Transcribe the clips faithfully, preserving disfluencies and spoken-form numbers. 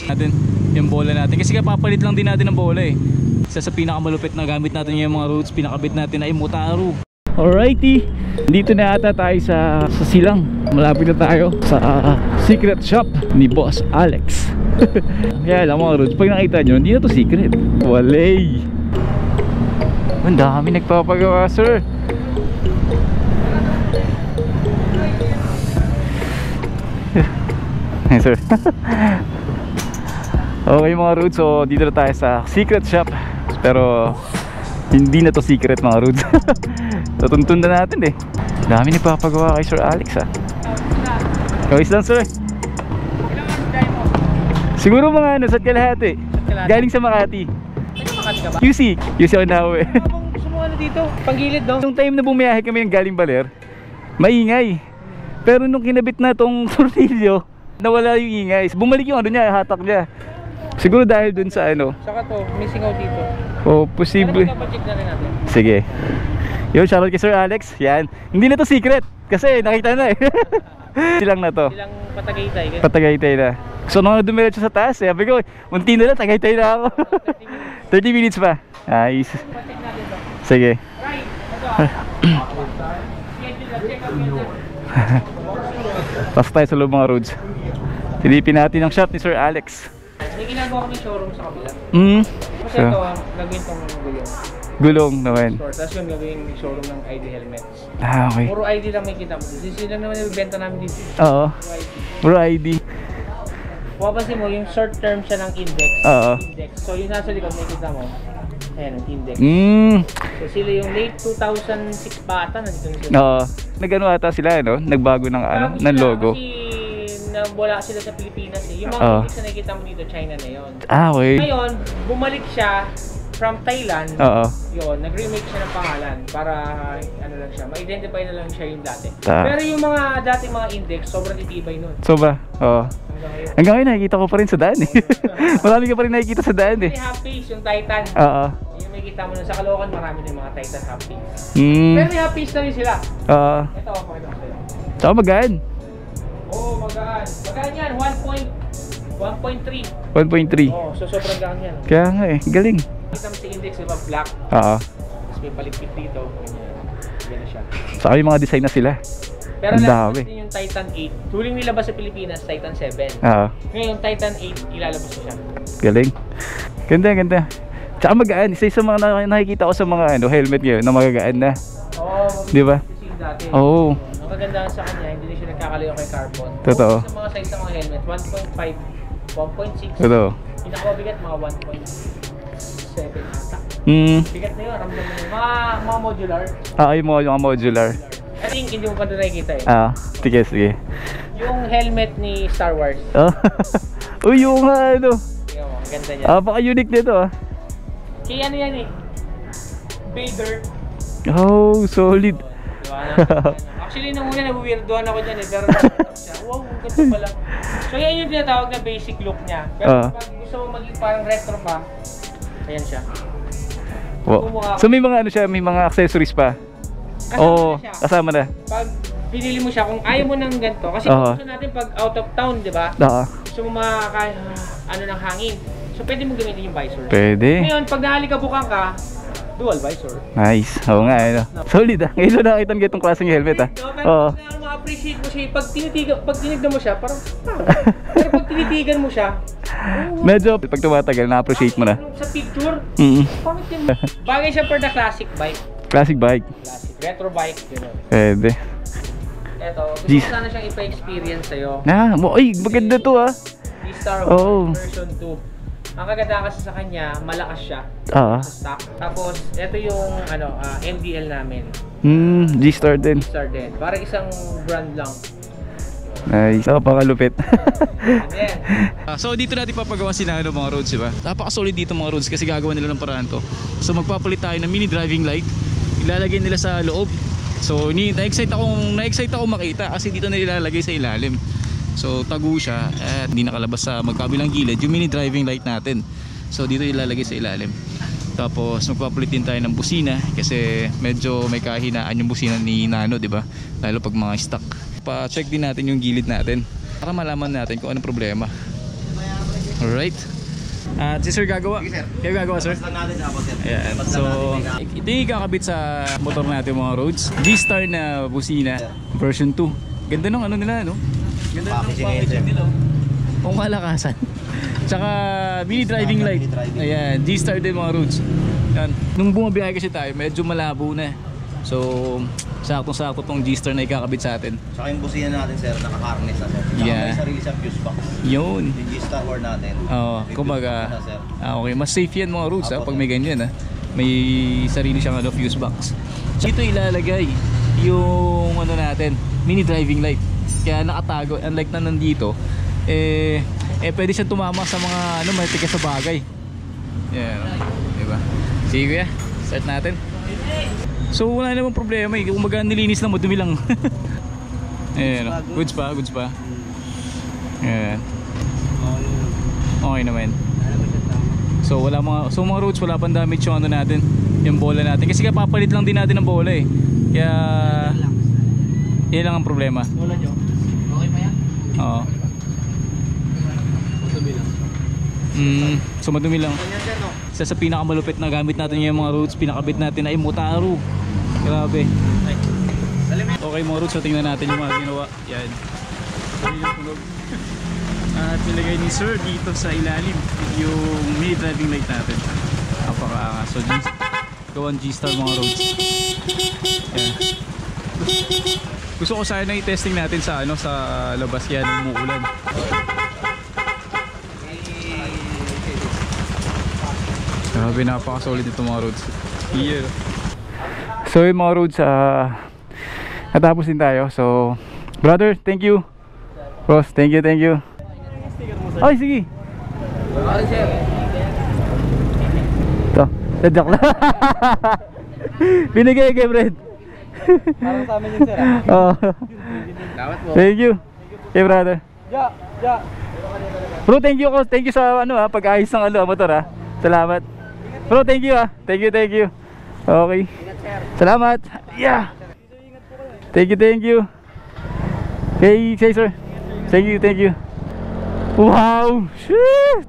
natin yung bola natin. Kasi kapapalit lang din natin ng bola eh. Isa sa pinakamalupit na gamit natin yung mga Rhodes, pinakabit natin ay Motaro. Alrighty, dito na ata tayo sa, sa silang. Malapit na tayo sa uh, secret shop ni Boss Alex. Kaya alam mga Rhodes, pag nakita nyo, hindi na to secret. Walay. Ang dami nagpapagawa, sir. Hey, sir. Okay mga Rhodes, so dito na tayo sa secret shop. Pero hindi na to secret mga Rhodes. Tutuntun na natin eh. Dami nagpapagawa kay Sir Alex ha. Kawis lang sir. Siguro mga ano, sa kalahati. Galing sa Makati. Q C, Q C ako na eh. Sumuha dito, panggilid daw. Nung time na bumiyahe kami ng galing Baler, maingay. Pero nung kinabit na tong tornilyo, nawala yung ingay. Bumalik yung ano niya, hatak niya. Siguro dahil dun sa ano. Saka to, missing out dito. Oh, posible. Check na rin natin. Sige. Yo, shoutout kay Sir Alex. Yan. Hindi na to secret kasi nakita na eh. Silang na to. Silang Patagaytay. Patagaytay na. So nung dumiretso sa taas, eh, sabi ko, munti na lang, Tagaytay na ako. thirty minutes pa. Nice. Sige. Pasok tayo sa loob mga Rhodes. Silipin natin ang shop ni Sir Alex. May ginagawa kami showroom sa kabila. Mm. Kasi So, ito, gagawin tong gulong. gulong naman. Tapos yung gagawin showroom ng I D helmets. Ah, okay. Puro I D lang may kita mo. Sisi lang naman yung benta namin dito. Oo. Puro I D. Papansin mo, yung short term siya ng index. Oo. Index. So yung nasa likod may kita mo. Ayan, ang index. Mm. So sila yung late two thousand six bata, nandito na sila. Oo. Nagano ata sila, no? Nagbago ng ano, Bago ng sila, logo. Kasi na, wala sila sa Pilipinas eh. Yung mga Oo. index na nakikita mo dito, China na yun. Ah, okay. Ngayon, bumalik siya from Thailand. Oo. Yun, nag-remake siya ng pangalan para ano lang siya, ma-identify na lang siya yung dati. Ta. Pero yung mga dati mga index, sobrang titibay nun. Sobra. Oo. Hanggang ngayon. Hanggang ngayon nakikita ko pa rin sa daan eh. Marami ka pa rin nakikita sa daan eh. May half-piece, yung Titan. Oo. Yung may kita mo na sa Caloocan, marami na yung mga Titan half-piece. Mm. Pero may half-piece na rin sila. Oo. Ito, pakita ko sa'yo. Saka magaan. Oo, oh, magaan. Magaan yan, one point three. one point three. Oo, so sobrang gaan yan. Kaya nga eh. Galing. Kita mo sa index, diba, black. Oo. Tapos may paligpit dito. Ganyan. Ganyan siya. Saka yung mga design na sila. Pero ang lalabas dami. din yung Titan eight. Huling nilabas sa Pilipinas, Titan seven. Oo. Ngayon, Titan eight, ilalabas ko siya. Galing. Ganda, ganda. Tsaka magaan. Isa sa mga na- nakikita ko sa mga ano, helmet ngayon na magagaan na. Oo, Di ba? Kasi yung dati. Oo. Ang kagandahan sa kanya, hindi na siya nagkakalayo kay carbon. Totoo. Sa mga size ng mga helmet, one point five, one point six. Totoo. Pinakabigat, mga one point seven ata. Hmm. Bigat na yun, ramdam mo yun. Mga, mga modular. Ah, yung mga, yung mga modular. I think hindi mo pa doon nakikita eh. Ah, sige, sige. Yung helmet ni Star Wars. Oh. Uy, yung nga ano. Tingnan mo, ang ganda niya. Ah, baka unique nito ah. Kaya ano yan eh. Vader. Oh, solid. Diba? Actually, nung una nabuwirdohan ako dyan eh. Pero siya, wow, ang ganda pala. So yan yung tinatawag na basic look niya. Pero Ah. pag gusto mo maging parang retro pa, ayan siya. Wow. So may mga ano siya, may mga accessories pa. Kasama Oo, na siya. kasama na. Pag pinili mo siya, kung ayaw mo ng ganito, kasi Oo. gusto natin pag out of town, di ba? Oo. Gusto mo makaka, ano ng hangin. So pwede mo gamitin yung visor. Pwede. Ngayon, pag nahalikabukan ka, dual visor. Nice. Oo nga, ano. Solid ah. Ngayon lang nakakita ng ganitong klaseng helmet ah. No, pero Oo. kailangan ma-appreciate mo siya. Pag tinitigan, pag tinignan mo siya, parang ah. Pero pag tinitigan mo siya, oh, Medyo pag tumatagal, na-appreciate mo na. sa picture, Mm. pangit yun. Bagay siya for the classic bike. Classic bike. Classic. Retro bike, gano'n. Pwede. Eto, gusto Jeez. ko sana siyang ipa-experience sa'yo. Na, mo, ay, maganda to ah. V-Star Oo. version two. Ang kagandahan kasi sa kanya, malakas siya. Ah. Sa stock. Tapos, ito yung ano, ah, M D L namin. Hmm, G-Star din. V-Star din. Parang isang brand lang. Nice. Napakalupit. Ayan. Uh, so dito natin papagawa sila ano, mga roads, diba? Napaka-solid dito mga roads kasi gagawa nila ng paraan to. So magpapalit tayo ng mini driving light. Ilalagay nila sa loob. So na-excite akong na-excite ako makita kasi dito na ilalagay sa ilalim. So tago siya at hindi nakalabas sa magkabilang gilid yung mini driving light natin. So dito ilalagay sa ilalim. Tapos magpapalit din tayo ng busina kasi medyo may kahinaan yung busina ni Nano, diba? Lalo pag mga stock. Pa-check din natin yung gilid natin para malaman natin kung anong problema. Alright. At si sir gagawa. Sige, sir. Kayo gagawa, sir? Tapos lang natin sa sir. Ayan. Tapos So, lang natin ito yung kakabit sa motor natin mga roads. G-Star na busina, version two. Ganda ng ano nila, no? Ganda ng Packaging packaging nito. nila. Kung kalakasan. Tsaka mini driving Mini light. driving. Ayan, G-Star din mga roads. Yan. Nung bumabiyahe kasi tayo, medyo malabo na. So, sakto-sakto tong G-Star na ikakabit sa atin. Saka yung busina natin sir, naka-harness na sir. Saka Yeah. may sarili siyang fuse box. Yun. Yung G-Star or natin. Oo, May kumbaga, fuse box na, sir. ah, okay, mas safe yan mga roads ha, Apo, pag sir. may ganyan ha. May sarili siyang ano, fuse box. Dito ilalagay yung ano natin, mini driving light. Kaya nakatago, unlike na nandito, eh, eh pwede siyang tumama sa mga ano, matigas sa bagay. Yan, diba? Sige kuya, start natin. So wala namang problema eh, kumbaga nilinis lang, madumi lang. Ayan, oh. Goods pa, goods pa. Ayan. Okay naman. So wala mga, so mga roads, wala pang damage yung ano natin, yung bola natin. Kasi kapapalit lang din natin ng bola eh. Kaya yan lang ang problema. Bola nyo? Okay pa yan? Oo. Madumi lang. Mm, so madumi lang. Ganyan sir, no? Isa sa pinakamalupit na gamit natin yung mga roads, pinakabit natin ay Motaro. Grabe. Okay mga roads, so tingnan natin yung mga ginawa. Yan. Yan yung tunog. At nilagay ni sir dito sa ilalim yung mini driving light natin. Napaka so G gawan G-Star mga roads. Yan. Gusto ko sana i-testing natin sa ano sa labas yan ng umuulan. Grabe, napaka-solid ito mga roads. Yeah. So yung mga roads, uh, natapos din tayo. So, brother, thank you. Ross, thank you, thank you. Ay, sige. Ito, joke lang. Binigay kay Fred. Parang sa amin yun sir ah. Oh. Dapat mo. Thank you. Okay, brother. Ja, ja. Bro, thank you ko. Thank you sa ano ah, pag-ayos ng ano, motor ah. Salamat. Bro, thank you ah. Thank you, thank you. Okay. Salamat. Yeah. Thank you, thank you. Okay, say sir. Thank you, thank you. Wow! Shit!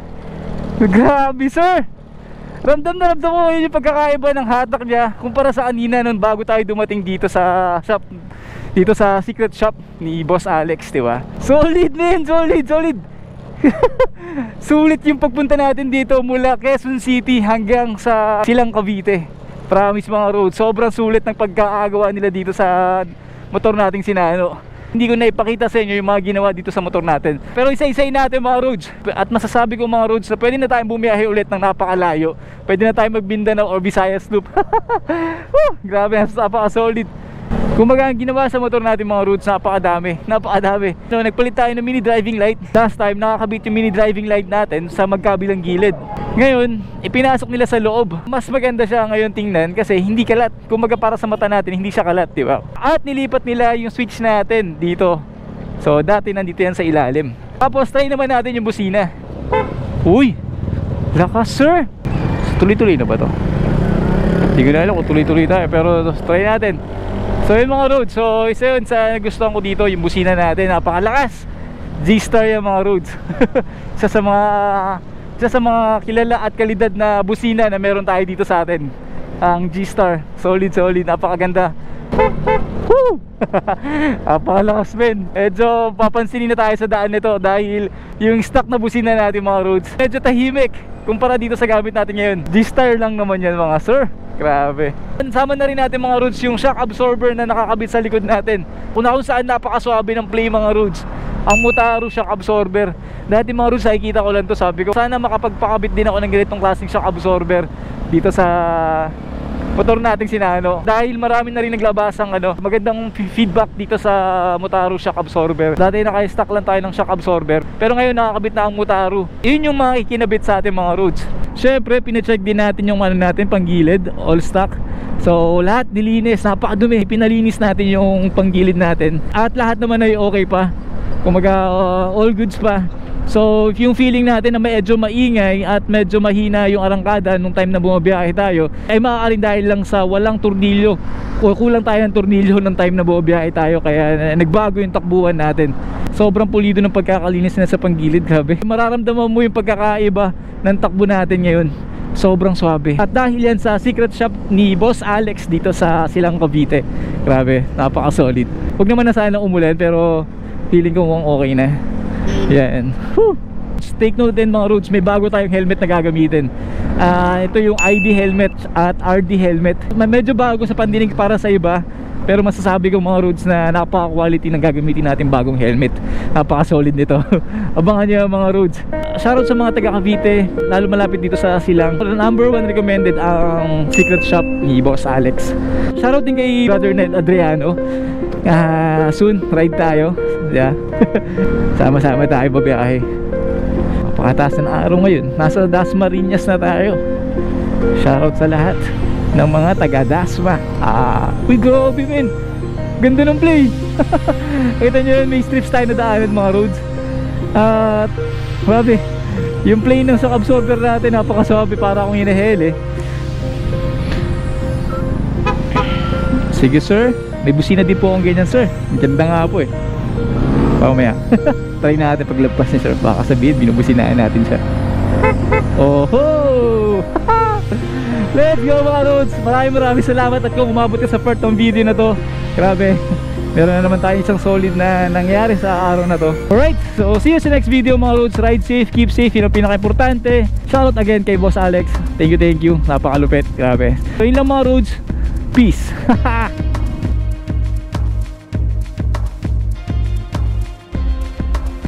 Grabe sir! Ramdam na ramdam ko yun yung pagkakaiba ng hatak niya kumpara sa kanina nun bago tayo dumating dito sa shop, dito sa secret shop ni Boss Alex, di ba? Solid man! Solid! Solid! Sulit yung pagpunta natin dito mula Quezon City hanggang sa Silang Cavite. Promise mga road, sobrang sulit ng pagkakagawa nila dito sa motor nating Sinano. Hindi ko na ipakita sa inyo yung mga ginawa dito sa motor natin. Pero isa-isay natin mga roads. At masasabi ko mga roads na pwede na tayong bumiyahe ulit ng napakalayo. Pwede na tayong magbindanao or Visayas Loop. Woo, grabe, napaka-solid. Kumbaga ang ginawa sa motor natin mga roads, napakadami, napakadami. So nagpalit tayo ng mini driving light. Last time nakakabit yung mini driving light natin sa magkabilang gilid. Ngayon, ipinasok nila sa loob. Mas maganda siya ngayon tingnan kasi hindi kalat. Kumbaga para sa mata natin, hindi siya kalat, di ba? At nilipat nila yung switch natin dito. So dati nandito yan sa ilalim. Tapos try naman natin yung busina. Uy! Lakas sir! Tuloy-tuloy na ba to? Hindi ko na alam kung tuloy-tuloy tayo, pero try natin. So yun mga roads, so isa yun sa nagustuhan ko dito, yung busina natin, napakalakas. G-Star yung mga roads. Isa sa mga isa sa mga kilala at kalidad na busina na meron tayo dito sa atin, ang G-Star. Solid, solid, napakaganda. Woo! Napakalakas men. Medyo papansinin na tayo sa daan nito dahil yung stock na busina natin mga roads, medyo tahimik kumpara dito sa gamit natin ngayon. G-Star lang naman yan mga sir. Grabe. Sama na rin natin mga roads yung shock absorber na nakakabit sa likod natin. Kung na kung saan napakaswabe ng play mga roads, ang Motaro shock absorber. Dati mga roads, nakikita ko lang to, sabi ko sana makapagpakabit din ako ng ganitong klaseng shock absorber dito sa motor nating Sinano. Dahil marami na rin naglabas ang ano, magandang feedback dito sa Motaro shock absorber. Dati naka-stock lang tayo ng shock absorber, pero ngayon nakakabit na ang Motaro. Yun yung mga ikinabit sa ating mga roads. Syempre, pina-check din natin yung ano natin, panggilid, all stock. So, lahat nilinis, napakadumi. Pinalinis natin yung panggilid natin. At lahat naman ay okay pa. Kumaga, uh, all goods pa. So yung feeling natin na medyo maingay at medyo mahina yung arangkada nung time na bumabiyahe tayo, ay maaaring dahil lang sa walang tornilyo o kulang tayo ng tornilyo nung time na bumabiyahe tayo, kaya nagbago yung takbuhan natin. Sobrang pulido ng pagkakalinis na sa panggilid, grabe. Mararamdaman mo yung pagkakaiba ng takbo natin ngayon. Sobrang swabe. At dahil yan sa secret shop ni Boss Alex dito sa Silang Cavite. Grabe, napaka solid. Huwag naman na sana umulan, pero feeling ko mukhang okay na. Yan. Whew. Take note din mga roads, may bago tayong helmet na gagamitin. uh, Ito yung I D helmet at R D helmet. Medyo bago sa pandinig para sa iba, pero masasabi ko mga roads na napaka-quality ng gagamitin natin bagong helmet. Napaka-solid nito. Abangan nyo mga roads. Shoutout sa mga taga Cavite, lalo malapit dito sa Silang. Number one recommended ang secret shop ni Boss Alex. Shoutout din kay Brother Ned Adriano. uh, Soon, ride tayo. Yeah. Sama-sama tayo babiyahe. Napakataas ng araw ngayon. Nasa Dasmariñas na tayo. Shoutout sa lahat ng mga taga Dasma. Ah, uy, grabe men, ganda ng play. Kita nyo yun, may strips tayo na daanan mga roads. At grabe, yung play ng shock absorber natin napakasabi, para akong hinahel eh. Sige sir, may busina din po akong ganyan sir. Ganda nga po eh. Pamaya try natin paglagpas ni sir, baka sabihin binubusinaan natin siya. Oho. Let's go mga roads. Maraming maraming salamat at kung umabot ka sa part ng video na to, grabe, meron na naman tayo isang solid na nangyari sa araw na to. Alright, so see you sa next video mga roads. Ride safe, keep safe, yun ang pinaka-importante. Shoutout again kay Boss Alex. Thank you, thank you, napakalupit, grabe. So yun lang mga roads. Peace.